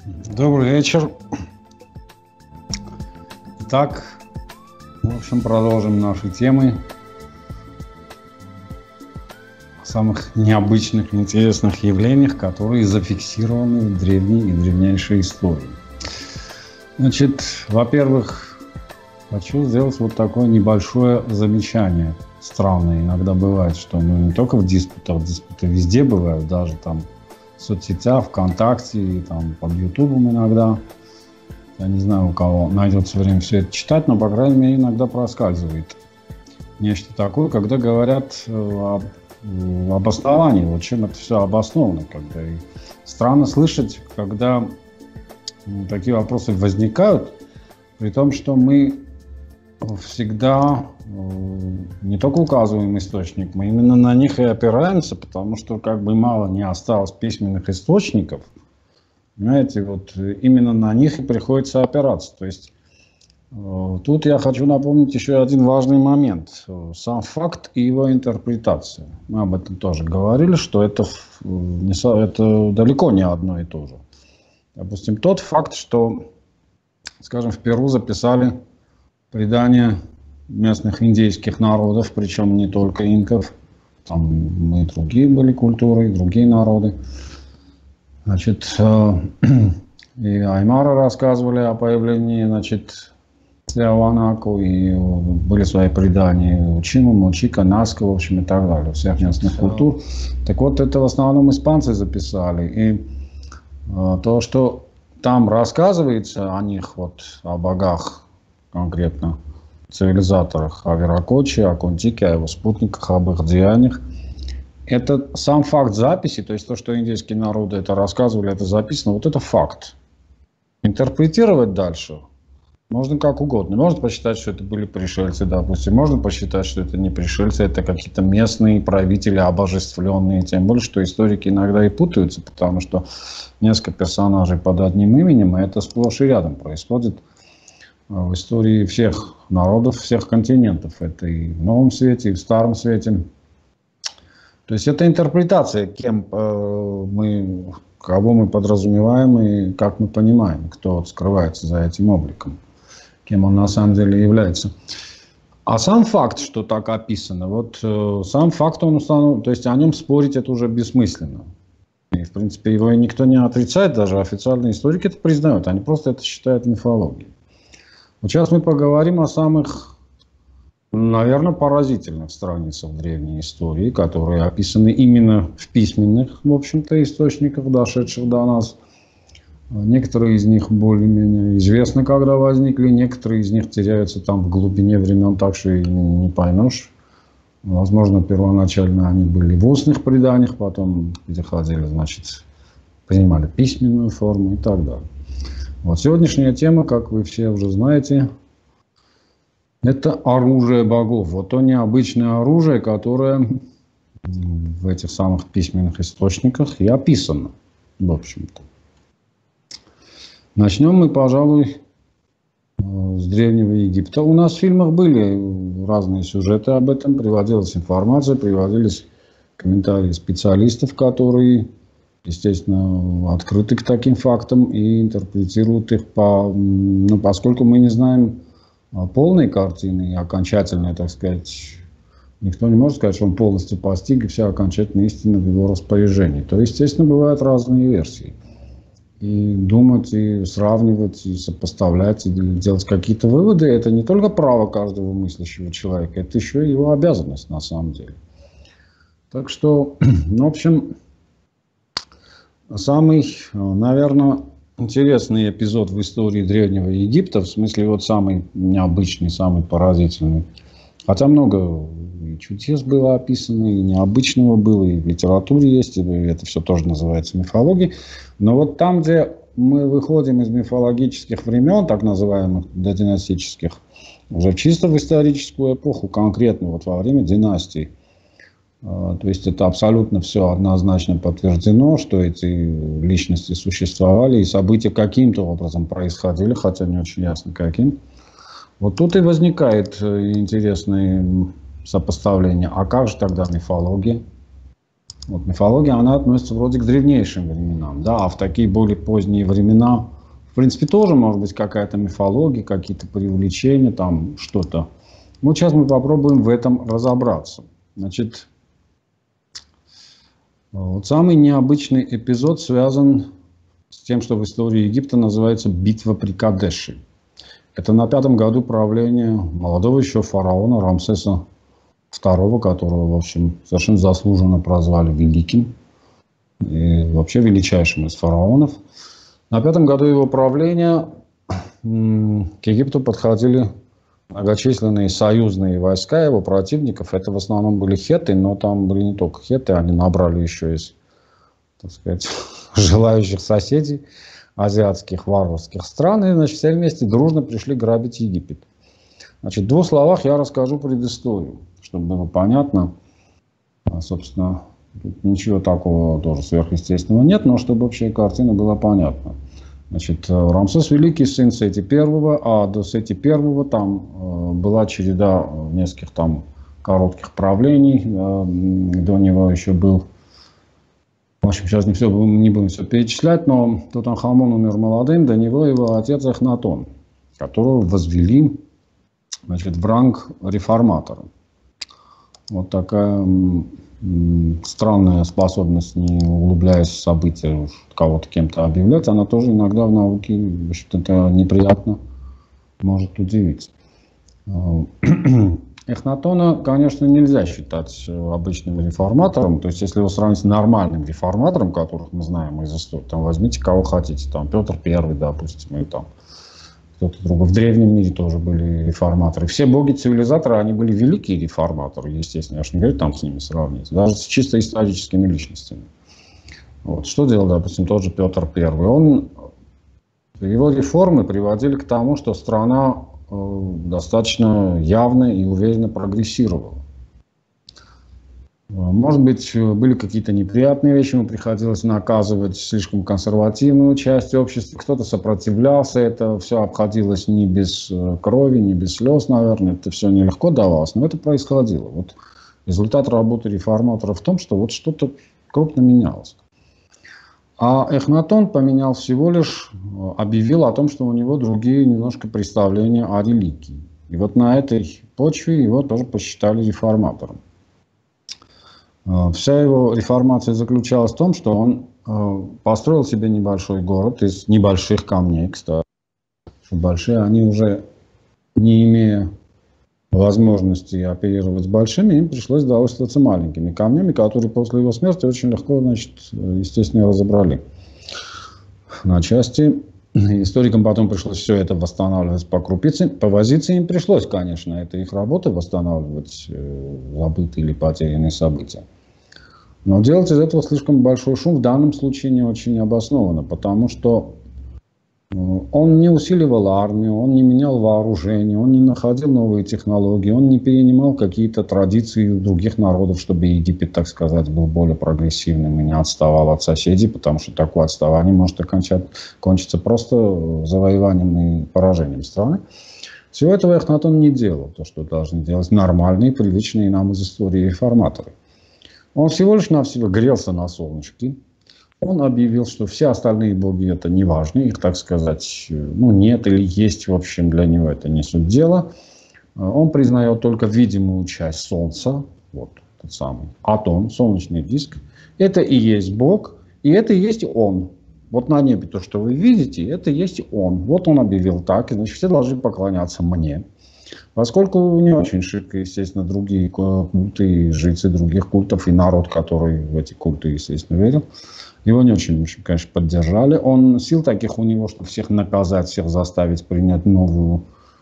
Добрый вечер. Итак, в общем, продолжим наши темы о самых необычных, интересных явлениях, которые зафиксированы в древней и древнейшей истории. Значит, во-первых, хочу сделать вот такое небольшое замечание. Странно иногда бывает, что не только в диспутах, диспуты везде бывают, даже там в соцсетях, ВКонтакте, и там под Ютубом иногда. Я не знаю, у кого найдется время все это читать, но, по крайней мере, иногда проскальзывает нечто такое, когда говорят об обосновании, вот чем это все обосновано. И странно слышать, когда такие вопросы возникают, при том, что мы всегда не только указываем источник, мы именно на них и опираемся, потому что как бы мало не осталось письменных источников, понимаете, вот именно на них и приходится опираться. То есть тут я хочу напомнить еще один важный момент. Сам факт и его интерпретация. Мы об этом тоже говорили, что это далеко не одно и то же. Допустим, тот факт, что, скажем, в Перу записали предания местных индейских народов, причем не только инков, там и другие были культуры, и другие народы. Значит, и аймары рассказывали о появлении, значит, Тиауанаку, и были свои предания у Чиму, Мочика, Наска, в общем, и так далее, всех местных культур. Так вот, это в основном испанцы записали. И то, что там рассказывается о них, вот, о богах, конкретно цивилизаторах, о Виракоче, о Контике, о его спутниках, об их деяниях. Это сам факт записи, то есть то, что индейские народы это рассказывали, это записано, вот это факт. Интерпретировать дальше можно как угодно. Можно посчитать, что это были пришельцы, допустим. Можно посчитать, что это не пришельцы, это какие-то местные правители, обожествленные. Тем более, что историки иногда и путаются, потому что несколько персонажей под одним именем, и это сплошь и рядом происходит в истории всех народов, всех континентов. Это и в Новом Свете, и в Старом Свете. То есть это интерпретация, кого мы подразумеваем и как мы понимаем, кто скрывается за этим обликом, кем он на самом деле является. А сам факт, что так описано, вот сам факт, он установлен, то есть о нем спорить это уже бессмысленно. И, в принципе, его никто не отрицает, даже официальные историки это признают, они просто это считают мифологией. Вот сейчас мы поговорим о самых, наверное, поразительных страницах древней истории, которые описаны именно в письменных, в общем-то, источниках, дошедших до нас. Некоторые из них более-менее известны, когда возникли, некоторые из них теряются там в глубине времен, так что и не поймешь. Возможно, первоначально они были в устных преданиях, потом переходили, значит, принимали письменную форму и так далее. Вот сегодняшняя тема, как вы все уже знаете, это оружие богов. Вот то необычное оружие, которое в этих самых письменных источниках и описано, в общем-то. Начнем мы, пожалуй, с Древнего Египта. У нас в фильмах были разные сюжеты об этом, приводилась информация, приводились комментарии специалистов, которые, естественно, открыты к таким фактам и интерпретируют их поскольку мы не знаем полной картины и окончательной, так сказать, никто не может сказать, что он полностью постиг и вся окончательная истина в его распоряжении. То, естественно, бывают разные версии. И думать, и сравнивать, и сопоставлять, и делать какие-то выводы, это не только право каждого мыслящего человека, это еще и его обязанность на самом деле. Так что, в общем, самый, наверное, интересный эпизод в истории Древнего Египта, в смысле вот самый необычный, самый поразительный. Хотя много и чудес было описано, и необычного было, и в литературе есть, и это все тоже называется мифологией. Но вот там, где мы выходим из мифологических времен, так называемых додинастических, уже чисто в историческую эпоху, конкретно вот во время династий. То есть это абсолютно все однозначно подтверждено, что эти личности существовали, и события каким-то образом происходили, хотя не очень ясно каким. Вот тут и возникает интересное сопоставление. А как же тогда мифология? Вот мифология, она относится вроде к древнейшим временам, да, а в такие более поздние времена, в принципе, тоже может быть какая-то мифология, какие-то преувеличения, там что-то. Вот сейчас мы попробуем в этом разобраться. Значит, вот самый необычный эпизод связан с тем, что в истории Египта называется «Битва при Кадеше». Это на 5-м году правления молодого еще фараона Рамсеса II, которого, в общем, совершенно заслуженно прозвали великим и вообще величайшим из фараонов. На 5-м году его правления к Египту подходили многочисленные союзные войска его противников. Это в основном были хетты, но там были не только хетты, они набрали еще из, так сказать, желающих соседей азиатских варварских стран. И, значит, все вместе дружно пришли грабить Египет. Значит, в 2 словах я расскажу предысторию, чтобы было понятно. Собственно, тут ничего такого тоже сверхъестественного нет, но чтобы общая картина была понятна. Значит, Рамсес Великий, сын Сети I, а до Сети I там была череда нескольких там коротких правлений. До него еще был, в общем, сейчас не будем все перечислять, но Тутанхамон умер молодым, до него его отец Эхнатон, которого возвели, значит, в ранг реформатора. Вот такая странная способность, не углубляясь в события, кого-то кем-то объявлять, она тоже иногда в науке, в общем-то, неприятно может удивить. Эхнатона, конечно, нельзя считать обычным реформатором. То есть, если его сравнить с нормальным реформатором, которых мы знаем из истории, там возьмите кого хотите, там Петр I, допустим, или там кто-то другой. В древнем мире тоже были реформаторы. Все боги-цивилизаторы, они были великие реформаторы, естественно. Я же не говорю там с ними сравнить. Даже с чисто историческими личностями. Вот. Что делал, допустим, тот же Петр I? Его реформы приводили к тому, что страна достаточно явно и уверенно прогрессировала. Может быть, были какие-то неприятные вещи, ему приходилось наказывать слишком консервативную часть общества. Кто-то сопротивлялся, это все обходилось не без крови, не без слез, наверное. Это все нелегко давалось, но это происходило. Вот результат работы реформатора в том, что вот что-то крупно менялось. А Эхнатон поменял всего лишь, объявил о том, что у него другие немножко представления о религии. И вот на этой почве его тоже посчитали реформатором. Вся его реформация заключалась в том, что он построил себе небольшой город из небольших камней, кстати. Большие они уже, не имея возможности оперировать с большими, им пришлось довольствоваться маленькими камнями, которые после его смерти очень легко, значит, естественно, разобрали на части. Историкам потом пришлось все это восстанавливать по крупице. Повозиться им пришлось, конечно, это их работа восстанавливать забытые или потерянные события. Но делать из этого слишком большой шум в данном случае не очень обоснованно, потому что он не усиливал армию, он не менял вооружение, он не находил новые технологии, он не перенимал какие-то традиции других народов, чтобы Египет, так сказать, был более прогрессивным и не отставал от соседей, потому что такое отставание может кончиться просто завоеванием и поражением страны. Всего этого Эхнатон не делал, то, что должны делать нормальные, привычные нам из истории реформаторы. Он всего лишь навсего грелся на солнышке. Он объявил, что все остальные боги это не важно, их, так сказать, ну, нет или есть, в общем, для него это не суть дела. Он признает только видимую часть Солнца, вот тот самый Атон, солнечный диск. Это и есть Бог, и это и есть Он. Вот на небе то, что вы видите, это и есть Он. Вот он объявил так, и значит все должны поклоняться мне. Поскольку не очень шибко, естественно, другие культы, жрецы других культов и народ, который в эти культы, естественно, верил, его не очень, конечно, поддержали. Сил таких у него, чтобы всех наказать, всех заставить принять новую,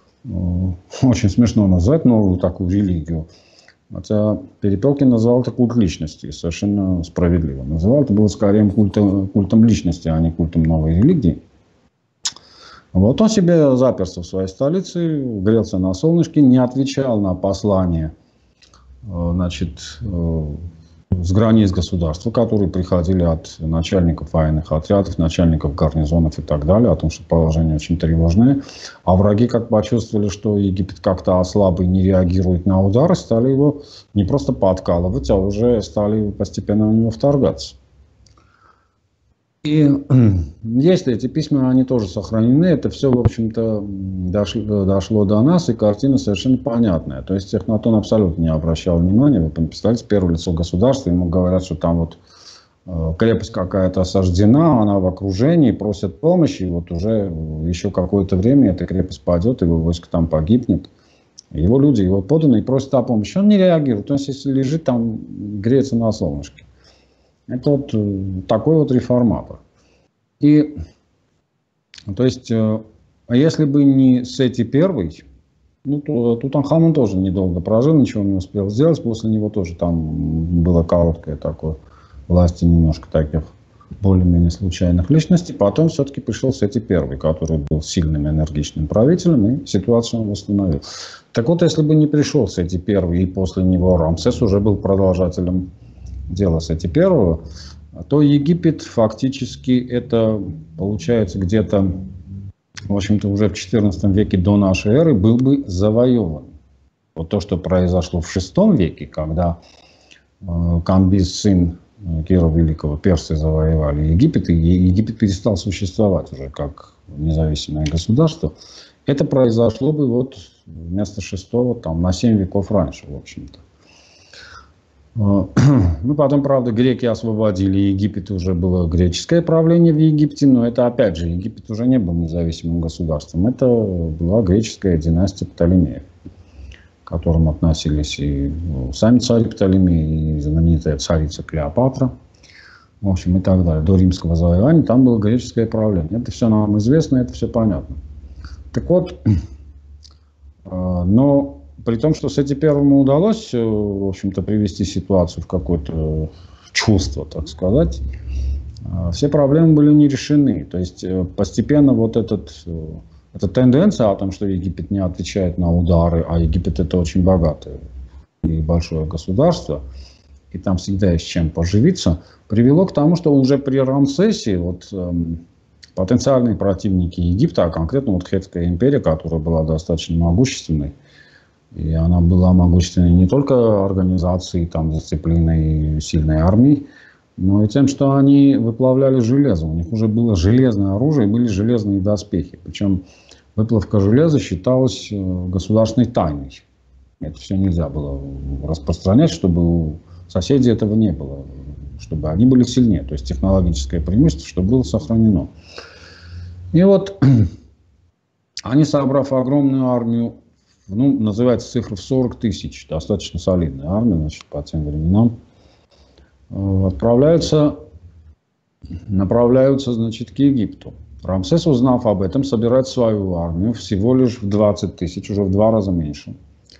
очень смешно назвать, новую такую религию. Хотя Перепелкин назвал это культ личности, совершенно справедливо. Называл это было скорее культом личности, а не культом новой религии. Вот он себе заперся в своей столице, грелся на солнышке, не отвечал на послание, значит, с границ государства, которые приходили от начальников военных отрядов, начальников гарнизонов и так далее, о том, что положение очень тревожное. А враги, как почувствовали, что Египет как-то ослаб и не реагирует на удары, стали его не просто подкалывать, а уже стали постепенно в него вторгаться. И если эти письма, они тоже сохранены, это все, в общем-то, дошло до нас, и картина совершенно понятная. То есть Эхнатон абсолютно не обращал внимания. Вы представляете, первое лицо государства, ему говорят, что там вот крепость какая-то осаждена, она в окружении, просят помощи, и вот уже еще какое-то время эта крепость падет, его войско там погибнет. Его люди, его подданные просят о помощи. Он не реагирует, то есть если лежит там, греется на солнышке. Это вот такой вот реформатор. И, то есть, если бы не Сети I, ну, то Тутанхамон тоже недолго прожил, ничего не успел сделать. После него тоже там было короткое такое власти немножко таких более-менее случайных личностей. Потом все-таки пришел Сети I, который был сильным энергичным правителем, и ситуацию он восстановил. Так вот, если бы не пришел Сети I, и после него Рамсес уже был продолжателем дела Сети I, то Египет фактически это получается где-то, в общем-то, уже в XIV веке до нашей эры был бы завоеван. Вот то, что произошло в VI веке, когда Камбис, сын Кира Великого, персы завоевали Египет, и Египет перестал существовать уже как независимое государство, это произошло бы вот вместо VI там, на 7 веков раньше, в общем-то. Ну, потом, правда, греки освободили Египет, уже было греческое правление в Египте, но это, опять же, Египет уже не был независимым государством. Это была греческая династия Птолемеев, к которым относились и сами цари Птолемеи, и знаменитая царица Клеопатра, в общем, и так далее. До римского завоевания там было греческое правление. Это все нам известно, это все понятно. Так вот, но при том, что Сети I удалось, в общем-то, привести ситуацию в какое-то чувство, так сказать, все проблемы были не решены. То есть постепенно вот эта тенденция о том, что Египет не отвечает на удары, а Египет это очень богатое и большое государство, и там всегда есть чем поживиться, привело к тому, что уже при Рамсесе вот, потенциальные противники Египта, а конкретно вот Хеттская империя, которая была достаточно могущественной, и она была могущественной не только организацией, там, дисциплиной и сильной армией, но и тем, что они выплавляли железо. У них уже было железное оружие, были железные доспехи. Причем выплавка железа считалась государственной тайной. Это все нельзя было распространять, чтобы у соседей этого не было, чтобы они были сильнее. То есть технологическое преимущество, чтобы было сохранено. И вот они, собрав огромную армию, ну, называется цифра в 40 тысяч, достаточно солидная армия, значит, по тем временам, направляются, значит, к Египту. Рамсес, узнав об этом, собирает свою армию всего лишь в 20 тысяч, уже в 2 раза меньше.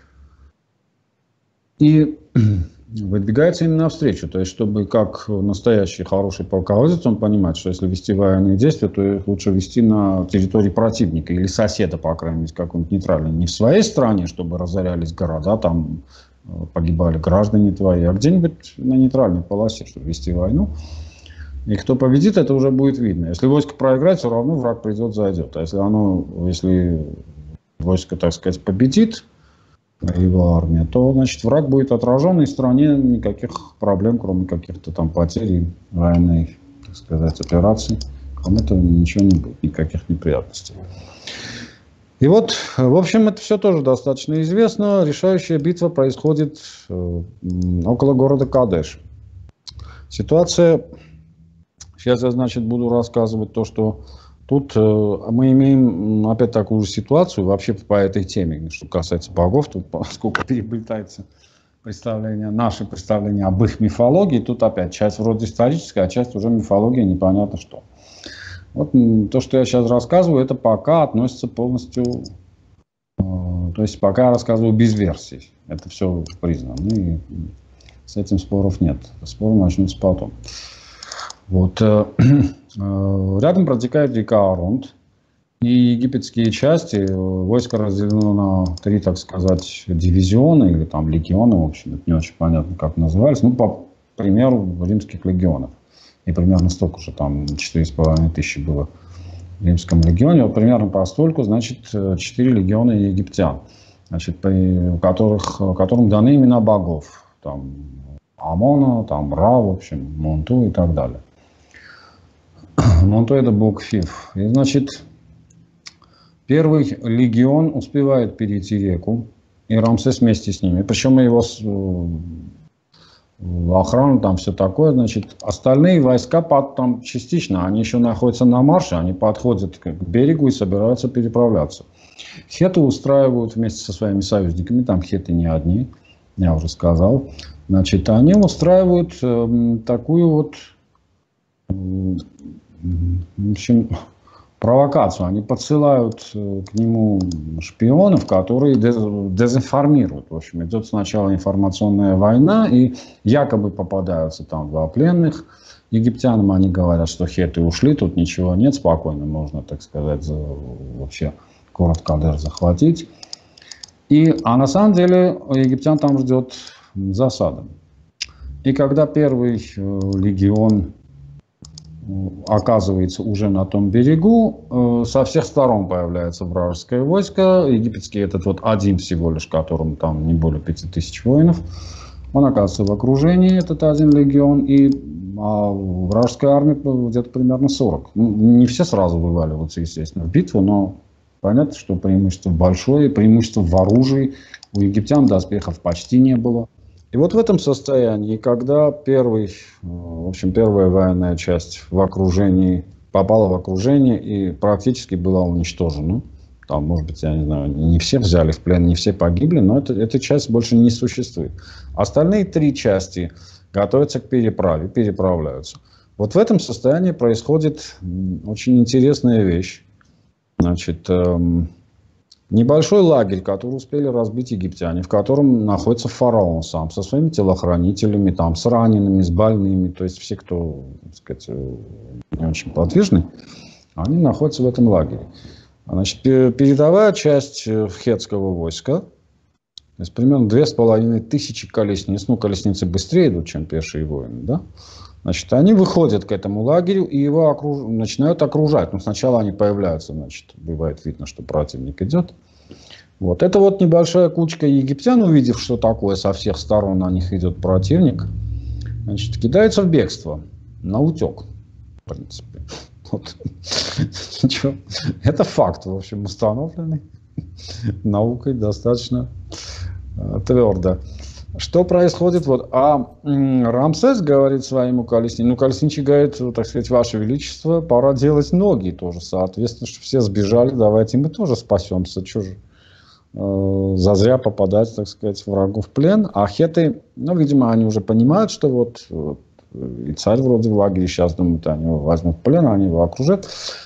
И выдвигается им навстречу. То есть, чтобы как настоящий хороший полководец, он понимает, что если вести военные действия, то их лучше вести на территории противника или соседа, по крайней мере, какой-нибудь нейтральный. Не в своей стране, чтобы разорялись города, там погибали граждане твои, а где-нибудь на нейтральной полосе, чтобы вести войну. И кто победит, это уже будет видно. Если войско проиграет, все равно враг придет, зайдет. А если войско, так сказать, победит, его армия, то, значит, враг будет отражен, и в стране никаких проблем, кроме каких-то там потерь и военной, так сказать, операций, кроме этого ничего не будет, никаких неприятностей. И вот, в общем, это все тоже достаточно известно. Решающая битва происходит около города Кадеш. Ситуация, сейчас я, значит, буду рассказывать то, что тут мы имеем опять такую же ситуацию вообще по этой теме, что касается богов, тут поскольку переплетается наше представление об их мифологии, тут опять часть вроде историческая, а часть уже мифология, непонятно что. Вот то, что я сейчас рассказываю, это пока относится полностью, то есть пока я рассказываю без версий, это все признано, и с этим споров нет, споры начнутся потом. Вот. Рядом протекает река Аронт, и египетские части, войско разделено на 3, так сказать, дивизиона или там легиона, в общем, это не очень понятно, как назывались. Ну, примеру, римских легионов. И примерно столько же, там 4500 было в римском легионе. Вот примерно постольку, значит, 4 легиона египтян, значит, которым даны имена богов. Там Амона, там Ра, в общем, Монту и так далее. Монту — это бог Фив. И, значит, первый легион успевает перейти реку, и Рамсес вместе с ними. Причем его охрана, там все такое. Значит, остальные войска там частично, они еще находятся на марше, они подходят к берегу и собираются переправляться. Хетты устраивают вместе со своими союзниками, там хетты не одни, я уже сказал. Значит, они устраивают такую вот, в общем, провокацию. Они подсылают к нему шпионов, которые дезинформируют. В общем, идет сначала информационная война, и якобы попадаются там 2 пленных. Египтянам они говорят, что хетты ушли, тут ничего нет, спокойно можно, так сказать, вообще город Кадер захватить. А на самом деле египтян там ждет засада. И когда первый легион оказывается уже на том берегу, со всех сторон появляется вражеское войско. Египетский этот вот один всего лишь, которому там не более 5000 воинов, он оказывается в окружении, этот один легион, и вражеская армия где-то примерно 40. Ну, не все сразу вываливаются, естественно, в битву, но понятно, что преимущество большое, преимущество в оружии. У египтян доспехов почти не было. И вот в этом состоянии, когда первая военная часть попала в окружение и практически была уничтожена. Там, может быть, я не знаю, не все взяли в плен, не все погибли, но эта часть больше не существует. Остальные 3 части готовятся к переправе, переправляются. Вот в этом состоянии происходит очень интересная вещь. Значит, небольшой лагерь, который успели разбить египтяне, в котором находится фараон сам, со своими телохранителями, там, с ранеными, с больными, то есть все, кто, так сказать, не очень подвижный, они находятся в этом лагере. Значит, передовая часть хеттского войска, то есть примерно 2500 колесниц, ну, колесницы быстрее идут, чем пешие воины, да? Значит, они выходят к этому лагерю и его начинают окружать. Но сначала они появляются, значит, бывает видно, что противник идет. Вот. Это вот небольшая кучка египтян, увидев, что такое, со всех сторон на них идет противник, значит, кидаются в бегство, на утек, в принципе. Вот. Ничего. Это факт, в общем, установленный наукой достаточно твердо. Что происходит? Вот, Рамсес говорит своему колесничему, ну, колесничий говорит, так сказать, Ваше Величество, пора делать ноги тоже, соответственно, что все сбежали, давайте мы тоже спасемся, что же, зазря попадать, так сказать, врагу в плен. А хетты, ну, видимо, они уже понимают, что вот и царь вроде в лагере, сейчас думают, они его возьмут в плен, они его окружат.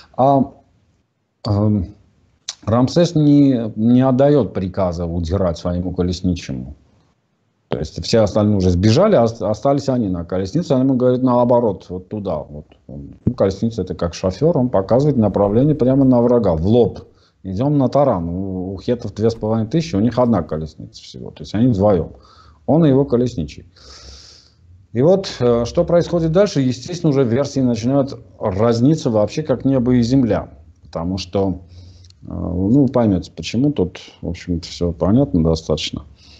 Рамсес не отдает приказа удирать своему колесничему. То есть все остальные уже сбежали, остались они на колеснице. Он ему говорит наоборот, вот туда. Вот. Колесница — это как шофер, он показывает направление прямо на врага, в лоб. Идем на таран. У хеттов 2500, у них одна колесница всего. То есть они вдвоем. Он и его колесничий. И вот что происходит дальше, естественно, уже версии начинают разниться вообще как небо и земля. Потому что, ну, поймете, почему тут, в общем-то, все понятно достаточно.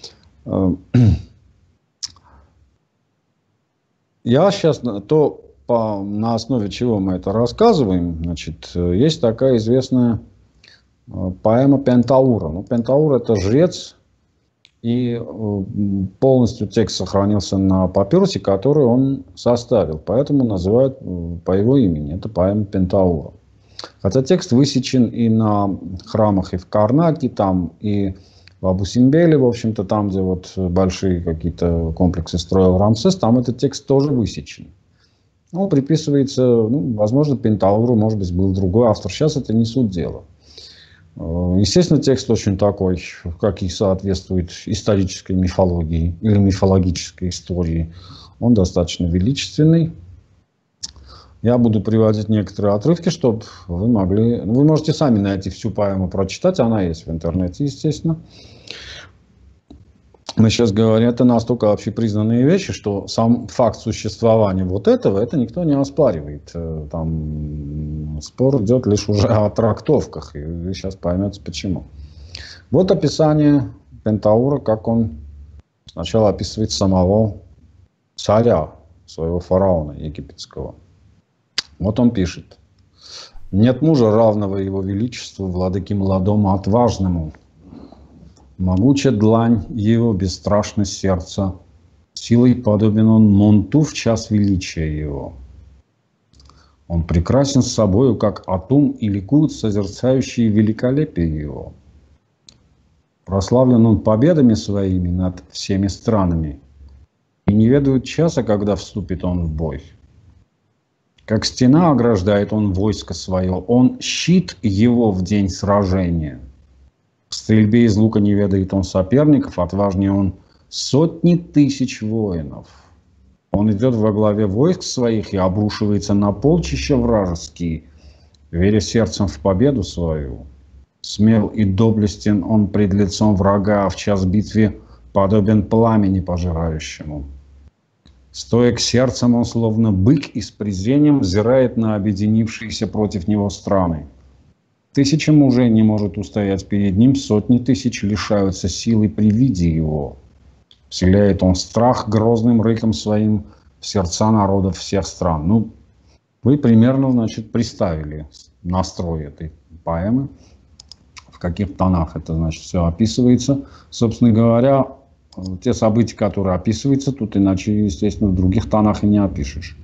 Я сейчас на основе чего мы это рассказываем, значит, есть такая известная поэма Пентаура. Ну, Пентаур — это жрец, и полностью текст сохранился на папирусе, который он составил, поэтому называют по его имени. Это поэма Пентаура. Хотя текст высечен и на храмах, и в Карнаке, там, и в Абу-Симбеле, в общем-то, там, где вот большие какие-то комплексы строил Рамсес, там этот текст тоже высечен. Он приписывается, ну, возможно, Пентауру, может быть, был другой автор. Сейчас это не суть дела. Естественно, текст очень такой, как и соответствует исторической мифологии или мифологической истории. Он достаточно величественный. Я буду приводить некоторые отрывки, чтобы вы могли... Вы можете сами найти всю поэму, прочитать. Она есть в интернете, естественно. мы сейчас говорим, это настолько общепризнанные вещи, что сам факт существования вот этого, это никто не оспаривает. Там спор идет лишь уже о трактовках, и вы сейчас поймете почему. Вот описание Пентаура, как он сначала описывает самого царя, своего фараона египетского. Вот он пишет. «Нет мужа, равного его величеству, владыке молодому, отважному. Могучая длань его, бесстрашность сердца. Силой подобен он Монту в час величия его. Он прекрасен с собою, как Атум, и ликуют созерцающие великолепие его. Прославлен он победами своими над всеми странами, и не ведают часа, когда вступит он в бой. Как стена ограждает он войско свое, он щит его в день сражения. В стрельбе из лука не ведает он соперников, отважнее он сотни тысяч воинов. Он идет во главе войск своих и обрушивается на полчища вражеские, веря сердцем в победу свою. Смел и доблестен он пред лицом врага, в час битвы подобен пламени пожирающему. Стоя к сердцам, он словно бык и с презрением взирает на объединившиеся против него страны. Тысяча мужей не может устоять перед ним, сотни тысяч лишаются силы при виде его. Вселяет он страх грозным рыком своим в сердца народов всех стран. Ну, вы примерно, значит, представили настрой этой поэмы, в каких тонах это, значит, все описывается. Собственно говоря, те события, которые описываются, тут иначе, естественно, в других тонах и не опишешь.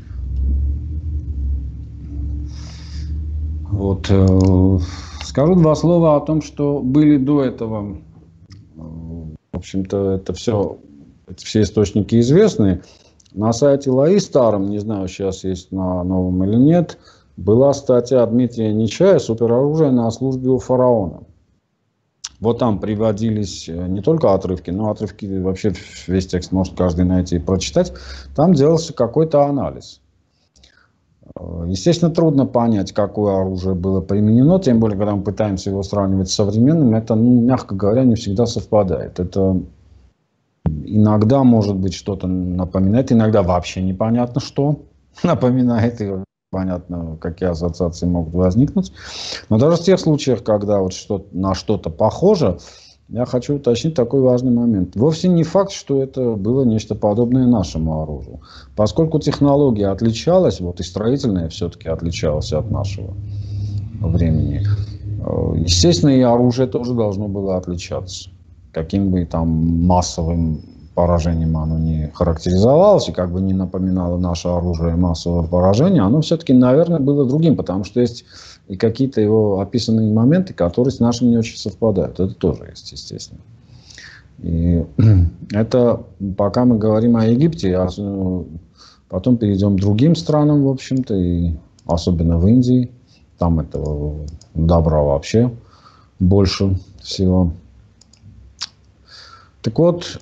Вот. Скажу два слова о том, что были до этого. В общем-то, это все источники известны. На сайте ЛАИ старом, не знаю, сейчас есть на новом или нет, была статья Дмитрия Нечая «Супероружие на службе у фараона». Вот там приводились не только отрывки, но отрывки вообще весь текст может каждый найти и прочитать. Там делался какой-то анализ. Естественно, трудно понять, какое оружие было применено, тем более, когда мы пытаемся его сравнивать с современным, это, мягко говоря, не всегда совпадает. Это иногда, может быть, что-то напоминает, иногда вообще непонятно, что напоминает, и понятно, какие ассоциации могут возникнуть. Но даже в тех случаях, когда вот на что-то похоже, я хочу уточнить такой важный момент. Вовсе не факт, что это было нечто подобное нашему оружию. Поскольку технология отличалась, вот и строительная все-таки отличалась от нашего времени, естественно, и оружие тоже должно было отличаться. Каким бы там массовым поражением оно не характеризовалось, и как бы не напоминало наше оружие массового поражения, оно все-таки, наверное, было другим, потому что есть и какие-то его описанные моменты, которые с нашим не очень совпадают. Это тоже есть, естественно. И это пока мы говорим о Египте, потом перейдем к другим странам, в общем-то, и особенно в Индии. Там этого добра вообще больше всего. Так вот,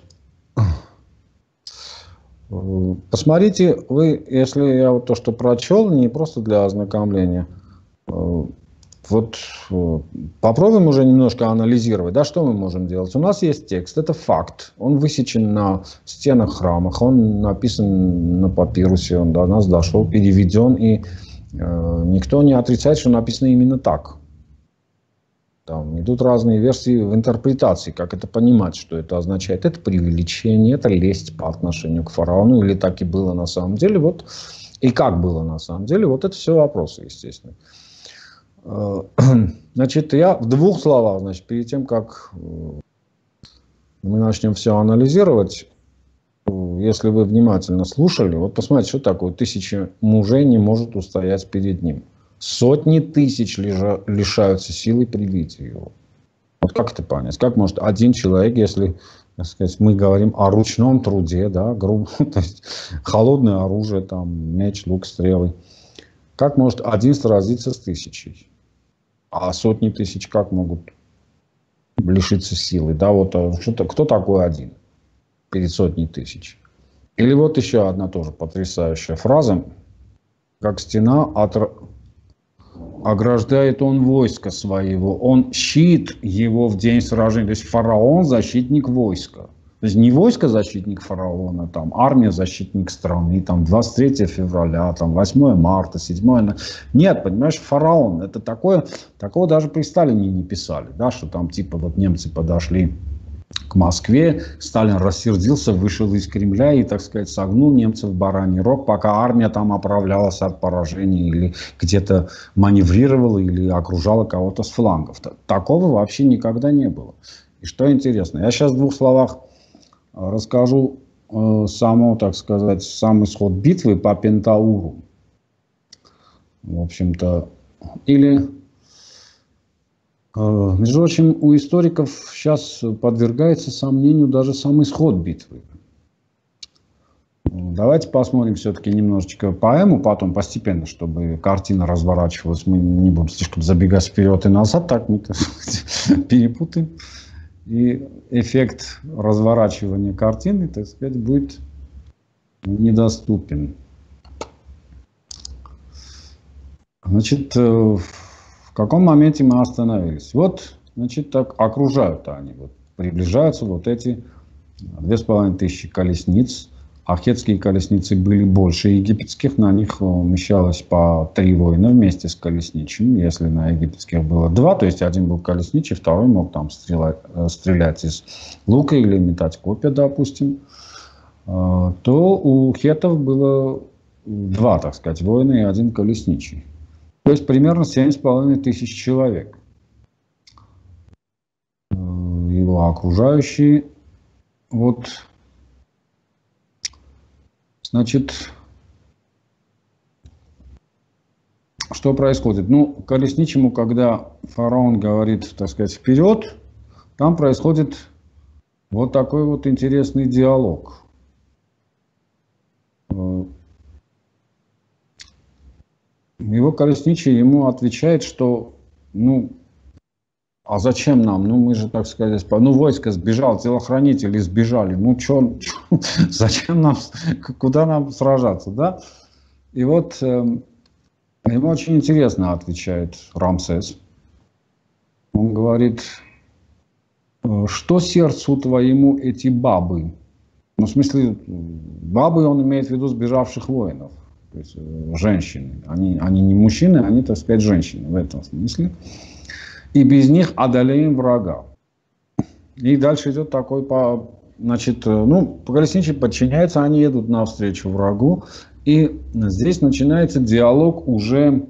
посмотрите, вы, если я вот то, что прочел, не просто для ознакомления, вот попробуем уже немножко анализировать, да, что мы можем делать. У нас есть текст, это факт, он высечен на стенах храмов, он написан на папирусе, он до нас дошел, переведен, и никто не отрицает, что написано именно так. Там идут разные версии в интерпретации, как это понимать, что это означает. Это преувеличение, это лесть по отношению к фараону, или так и было на самом деле. Вот, и как было на самом деле, вот это все вопросы, естественно. Значит, я в двух словах, значит, перед тем, как мы начнем все анализировать, если вы внимательно слушали, вот посмотрите, что такое 1000 мужей не может устоять перед ним. Сотни тысяч лишаются силы при виде его. Вот как это понять? Как может один человек, если, так сказать, мы говорим о ручном труде, да, грубо, то есть холодное оружие, там, меч, лук, стрелы, как может один сразиться с 1000? А сотни тысяч как могут лишиться силы? Да, вот кто такой один перед сотней тысяч? Или вот еще одна тоже потрясающая фраза. Как стена ограждает он войско своего, он щит его в день сражения. То есть фараон защитник войска. То есть не войско защитник фараона, там армия защитник страны, там 23 февраля, там 8 марта, 7. Нет, понимаешь, фараон, это такое, такого даже при Сталине не писали, да, что там типа вот немцы подошли к Москве, Сталин рассердился, вышел из Кремля и, так сказать, согнул немцев в бараний рог, пока армия там оправлялась от поражения или где-то маневрировала или окружала кого-то с флангов. Такого вообще никогда не было. И что интересно, я сейчас в 2 словах расскажу так сказать, сам исход битвы по Пентауру. В общем-то, или... Между прочим, у историков сейчас подвергается сомнению даже сам исход битвы. Давайте посмотрим все-таки немножечко поэму, потом постепенно, чтобы картина разворачивалась. Мы не будем слишком забегать вперед и назад, так мы перепутаем. И эффект разворачивания картины, так сказать, будет недоступен. Значит, в каком моменте мы остановились? Вот, значит, так окружают они. Вот, приближаются вот эти 2500 колесниц. Ахетские колесницы были больше египетских. На них умещалось по 3 воина вместе с колесничим. Если на египетских было 2, то есть один был колесничий, второй мог там стрелять из лука или метать копья, допустим, то у хеттов было 2, так сказать, воина и 1 колесничий. То есть примерно 7500 человек. Его окружающие. Вот. Значит, что происходит? Ну, колесничему, когда фараон говорит, так сказать, вперед, там происходит вот такой вот интересный диалог. Его колесничий ему отвечает, что, ну, а зачем нам? Ну, мы же, так сказать, войско сбежало, телохранители сбежали. Ну, зачем нам, куда нам сражаться, да? И вот ему очень интересно отвечает Рамсес. Он говорит, что сердцу твоему эти бабы? Ну, в смысле, бабы он имеет в виду сбежавших воинов. То есть женщины. Они не мужчины, они, так сказать, женщины в этом смысле. И без них одолеем врага. И дальше идет такой, значит, колесничий подчиняется, они едут навстречу врагу. И здесь начинается диалог уже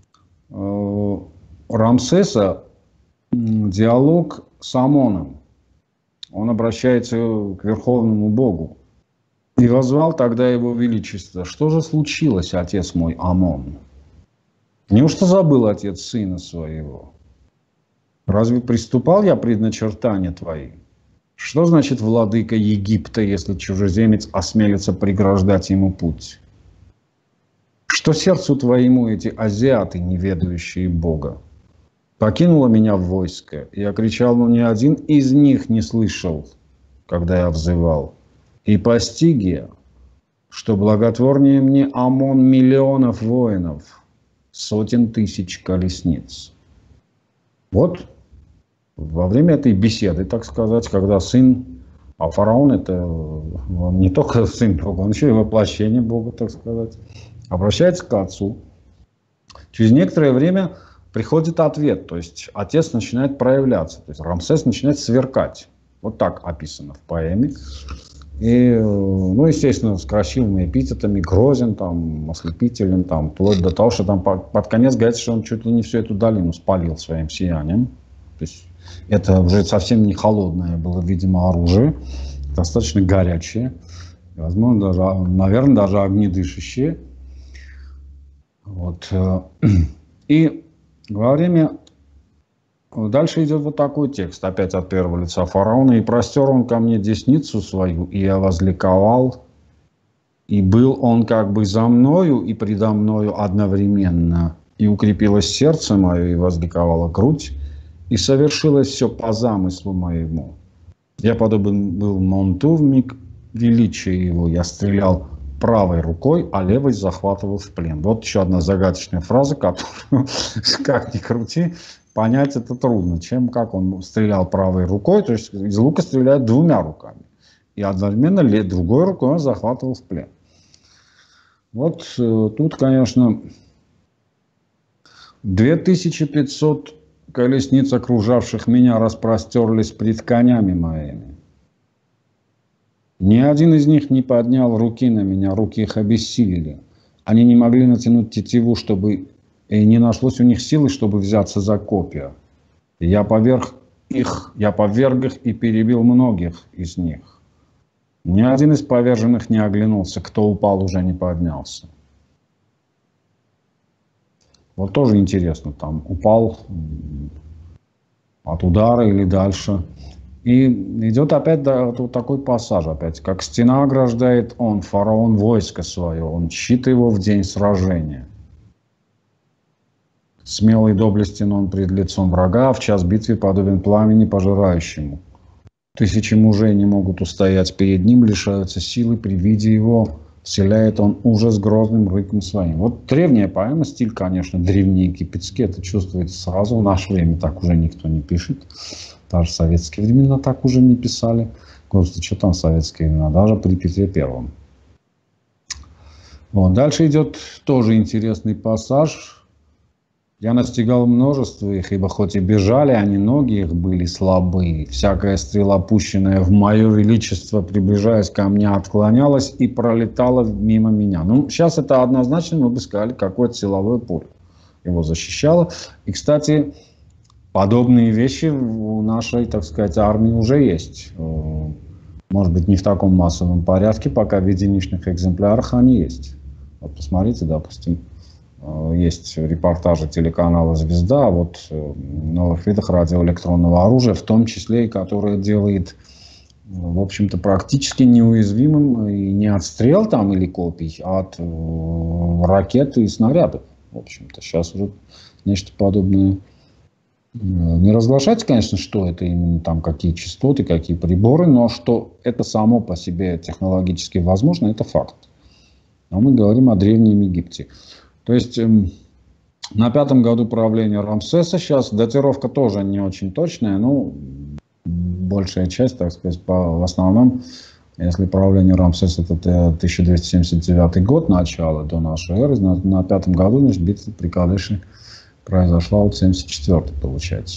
Рамсеса, диалог с Амоном. Он обращается к Верховному Богу. И воззвал тогда его величество. Что же случилось, отец мой Амон? Неужто забыл отец сына своего? Разве приступал я предначертания твои? Что значит владыка Египта, если чужеземец осмелится преграждать ему путь? Что сердцу твоему эти азиаты, не ведающие Бога? Покинуло меня в войско, я кричал, но ни один из них не слышал, когда я взывал. И постиг я, что благотворнее мне Амон миллионов воинов, 100 000 колесниц. Вот во время этой беседы, так сказать, когда сын, а фараон это он не только сын Бога, он еще и воплощение Бога, так сказать, обращается к отцу. Через некоторое время приходит ответ, то есть отец начинает проявляться, то есть Рамсес начинает сверкать. Вот так описано в поэме. И, естественно, с красивыми эпитетами, грозен, там, ослепителен, там, вплоть до того, что там под конец говорится, что он чуть ли не всю эту долину спалил своим сиянием. То есть это уже совсем не холодное было, видимо, оружие, достаточно горячее, возможно, даже, наверное, даже огнедышащее. Вот. И во время... Дальше идет вот такой текст, опять от первого лица фараона. «И простер он ко мне десницу свою, и я возликовал, и был он как бы за мною и предо мною одновременно. И укрепилось сердце мое, и возликовала грудь, и совершилось все по замыслу моему. Я подобен был Монту в миг величия его, я стрелял правой рукой, а левой захватывал в плен». Вот еще одна загадочная фраза, которую, как ни крути, понять это трудно, как он стрелял правой рукой, то есть из лука стреляют 2 руками. и одновременно другой рукой он захватывал в плен. Вот тут, конечно, 2500 колесниц, окружавших меня, распростерлись пред конями моими. Ни один из них не поднял руки на меня, руки их обессилели. Они не могли натянуть тетиву, и не нашлось у них силы, чтобы взяться за копья. Я поверг их и перебил многих из них. Ни один из поверженных не оглянулся, кто упал, уже не поднялся. Вот тоже интересно, там упал от удара или дальше. И идет опять вот такой пассаж, опять, как стена ограждает он, фараон, войско свое, он щит его в день сражения. Смелый доблестен он пред лицом врага, в час битвы подобен пламени пожирающему. Тысячи мужей не могут устоять перед ним, лишаются силы при виде его, вселяет он ужас грозным рыком своим. Вот древняя поэма, стиль, конечно, древнеегипетский, это чувствуется сразу. В наше время так уже никто не пишет. Даже в советские времена так уже не писали. Господи, что там в советские времена? Даже при Петре Первом. Вот. Дальше идет тоже интересный пассаж. Я настигал множество их, ибо хоть и бежали они, ноги их были слабые. Всякая стрела, пущенная в мое величество, приближаясь ко мне, отклонялась и пролетала мимо меня. Ну, сейчас это однозначно, мы бы сказали, какое-то силовое поле его защищало. И, кстати, подобные вещи у нашей, так сказать, армии уже есть. Может быть, не в таком массовом порядке, пока в единичных экземплярах они есть. Вот посмотрите, допустим. Есть репортажи телеканала «Звезда» о новых видах радиоэлектронного оружия, в том числе и которое делает, в общем-то, практически неуязвимым и не отстрел там или копий, а от ракет и снарядов. В общем-то, сейчас уже нечто подобное. Не разглашать, конечно, что это именно там, какие частоты, какие приборы, но что это само по себе технологически возможно, это факт. Но мы говорим о Древнем Египте. То есть на 5-м году правления Рамсеса сейчас датировка тоже не очень точная, но большая часть, так сказать, в основном, если правление Рамсеса это 1279 год, начало до нашей эры, на 5-м году, значит, битва при Кадеше произошла вот 74-й, получается.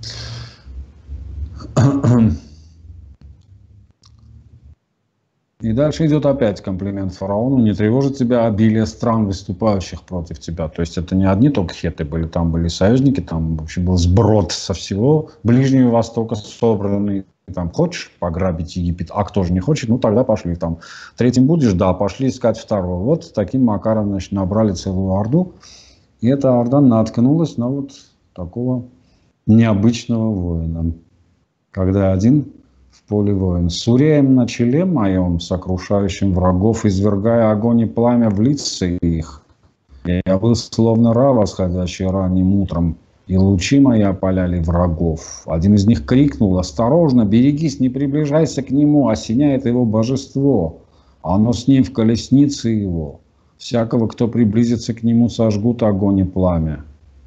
И дальше идет опять комплимент фараону. Не тревожит тебя обилие стран, выступающих против тебя. То есть это не одни только хетты были, там были союзники, там вообще был сброд со всего Ближнего Востока собранный. Там хочешь пограбить Египет, а кто же не хочет, ну тогда пошли. Там третьим будешь, да, пошли искать второго. Вот таким макаром, значит, набрали целую орду. И эта орда наткнулась на вот такого необычного воина. Когда один в поле воин. С Уреем на челе моем, сокрушающим врагов, извергая огонь и пламя в лица их. Я был словно ра, восходящий ранним утром, и лучи мои опаляли врагов. Один из них крикнул: «Осторожно, берегись, не приближайся к нему, осеняет его божество. Оно с ним в колеснице его. Всякого, кто приблизится к нему, сожгут огонь и пламя».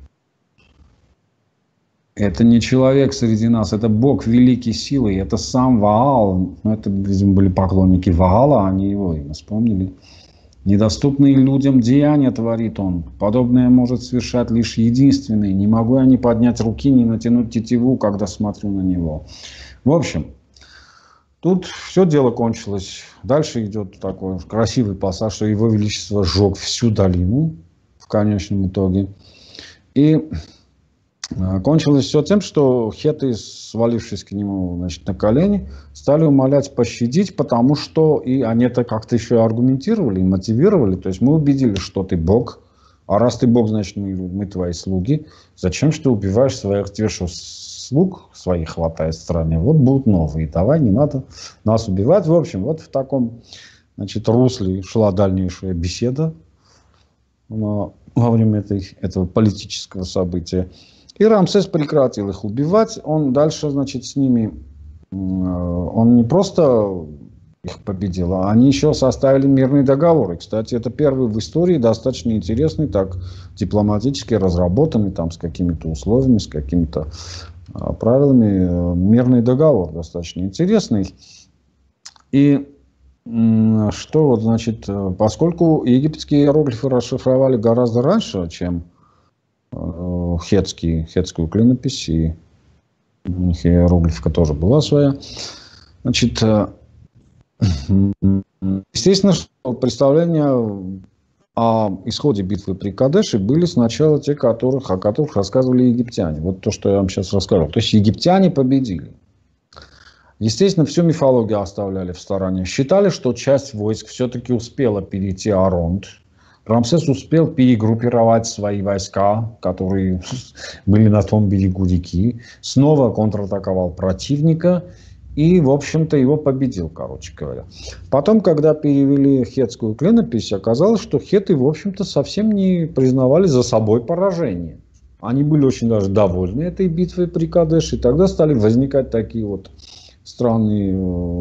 Это не человек среди нас, это Бог великий силой, это сам Ваал. Ну, это, видимо, были поклонники Ваала, а не его имя, вспомнили. Недоступные людям деяния творит он. Подобное может совершать лишь единственный. Не могу я ни поднять руки, ни натянуть тетиву, когда смотрю на него. В общем, тут все дело кончилось. Дальше идет такой красивый пассаж, что его величество сжег всю долину в конечном итоге. И кончилось все тем, что хетты, свалившись к нему, значит, на колени, стали умолять пощадить, потому что и они это как-то еще аргументировали и мотивировали. То есть мы убедили, что ты Бог, а раз ты Бог, значит, мы твои слуги. Зачем же ты убиваешь своих, тебе что, слуг своих хватает в стране? Вот будут новые, давай, не надо нас убивать. В общем, вот в таком, значит, русле шла дальнейшая беседа во время этого политического события. И Рамсес прекратил их убивать. Он дальше, значит, с ними, он не просто их победил, а они еще составили мирный договор. И, кстати, это первый в истории, достаточно интересный, так дипломатически разработанный, там, с какими-то условиями, с какими-то правилами, мирный договор достаточно интересный. И что вот, значит, поскольку египетские иероглифы расшифровали гораздо раньше, чем хетскую клинопись, и у них иероглифика тоже была своя, значит, естественно, что представления о исходе битвы при Кадеше были сначала те, о которых рассказывали египтяне. Вот то, что я вам сейчас рассказал. То есть египтяне победили. Естественно, всю мифологию оставляли в стороне. Считали, что часть войск все-таки успела перейти Аронт. Рамсес успел перегруппировать свои войска, которые были на том берегу реки. Снова контратаковал противника. И, в общем-то, его победил, короче говоря. Потом, когда перевели хетскую клинопись, оказалось, что хеты, в общем-то, совсем не признавали за собой поражение. Они были очень даже довольны этой битвой при Кадеше. И тогда стали возникать такие вот странные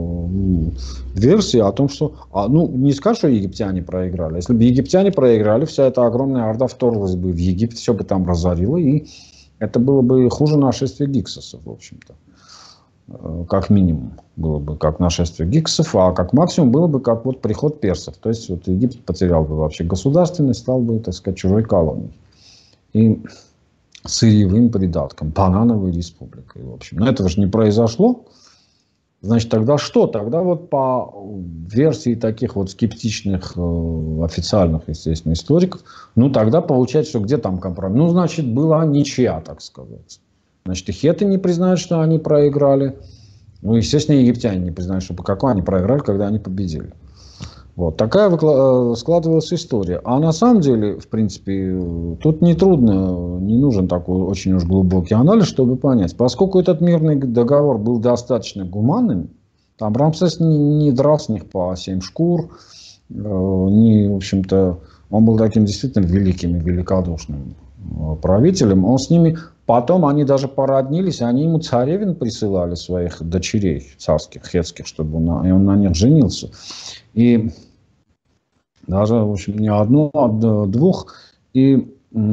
версии о том, что... не скажешь, что египтяне проиграли. Если бы египтяне проиграли, вся эта огромная орда вторглась бы в Египет, все бы там разорило, и это было бы хуже нашествия гиксосов, в общем-то. Как минимум было бы как нашествие гиксов, а как максимум было бы как вот приход персов. То есть вот Египет потерял бы вообще государственность, стал бы, так сказать, чужой колонией. И сырьевым придатком, банановой республикой, в общем. Но этого же не произошло. Значит, тогда что? Тогда вот по версии таких вот скептичных официальных, естественно, историков, тогда получается, что где там компромисс? Значит, была ничья, так сказать. Значит, и хеты не признают, что они проиграли. Естественно, египтяне не признают, что какой они проиграли, когда они победили. Вот такая складывалась история. А на самом деле, в принципе, тут нетрудно, не нужен такой очень уж глубокий анализ, чтобы понять. Поскольку этот мирный договор был достаточно гуманным, там Рамсес не драл с них по 7 шкур, в общем-то, он был таким действительно великим и великодушным правителем. Он с ними, потом они даже породнились, они ему царевин присылали своих дочерей царских, хетских, чтобы он на них женился. И даже, в общем, не одну, а двух. И